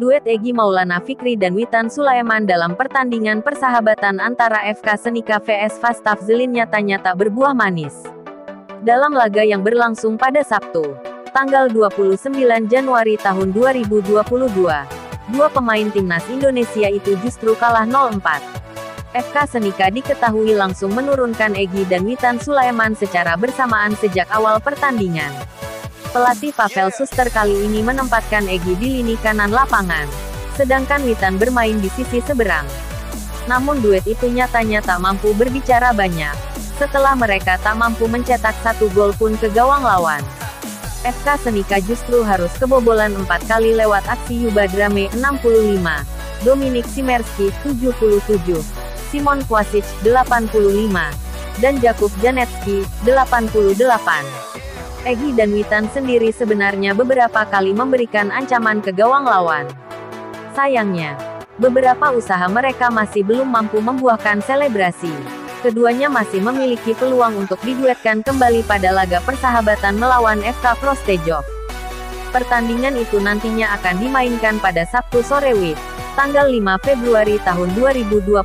duet Egy Maulana Fikri dan Witan Sulaiman dalam pertandingan persahabatan antara FK Senika vs Fastaf Zelin nyatanya tak berbuah manis. Dalam laga yang berlangsung pada Sabtu, tanggal 29 Januari tahun 2022, dua pemain timnas Indonesia itu justru kalah 0-4. FK Senika diketahui langsung menurunkan Egy dan Witan Sulaiman secara bersamaan sejak awal pertandingan. Pelatih Pavel Suster kali ini menempatkan Egy di lini kanan lapangan, sedangkan Witan bermain di sisi seberang. Namun duet itu nyatanya tak mampu berbicara banyak, setelah mereka tak mampu mencetak satu gol pun ke gawang lawan. FK Senika justru harus kebobolan 4 kali lewat aksi Yubadrame 65, Dominik Simerski 77, Simon Kwasic 85, dan Jakub Janetski 88. Egy dan Witan sendiri sebenarnya beberapa kali memberikan ancaman ke gawang lawan. Sayangnya, beberapa usaha mereka masih belum mampu membuahkan selebrasi. Keduanya masih memiliki peluang untuk diduetkan kembali pada laga persahabatan melawan FK Prostejov. Pertandingan itu nantinya akan dimainkan pada Sabtu sore WIB, tanggal 5 Februari tahun 2022.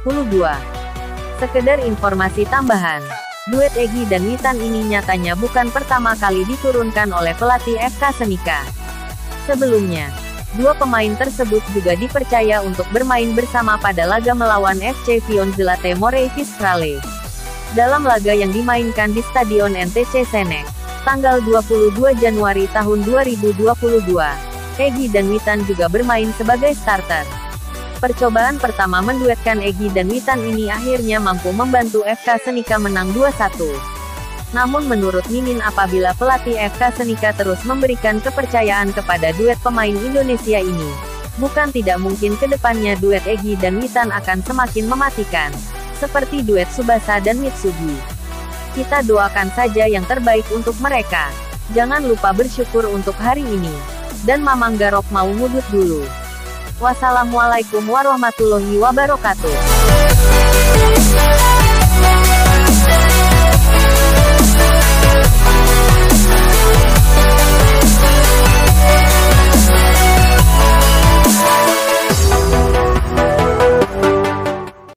Sekedar informasi tambahan, duet Egy dan Witan ini nyatanya bukan pertama kali diturunkan oleh pelatih FK Senika. Sebelumnya, dua pemain tersebut juga dipercaya untuk bermain bersama pada laga melawan FC Vion Zlate Moravskrale. Dalam laga yang dimainkan di Stadion NTC Senek, tanggal 22 Januari tahun 2022, Egy dan Witan juga bermain sebagai starter. Percobaan pertama menduetkan Egy dan Witan ini akhirnya mampu membantu FK Senika menang 2-1. Namun menurut Mimin, apabila pelatih FK Senika terus memberikan kepercayaan kepada duet pemain Indonesia ini, bukan tidak mungkin kedepannya duet Egy dan Witan akan semakin mematikan, seperti duet Tsubasa dan Mitsugi. Kita doakan saja yang terbaik untuk mereka. Jangan lupa bersyukur untuk hari ini. Dan Mamang Garok mau ngudut dulu. Wassalamualaikum warahmatullahi wabarakatuh.